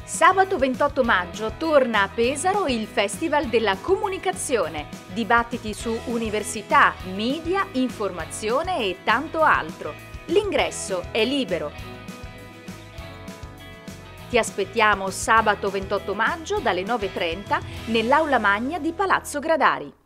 Sabato 28 maggio torna a Pesaro il Festival della Comunicazione. Dibattiti su università, media, informazione e tanto altro. L'ingresso è libero. Ti aspettiamo sabato 28 maggio dalle 9:30 nell'Aula Magna di Palazzo Gradari.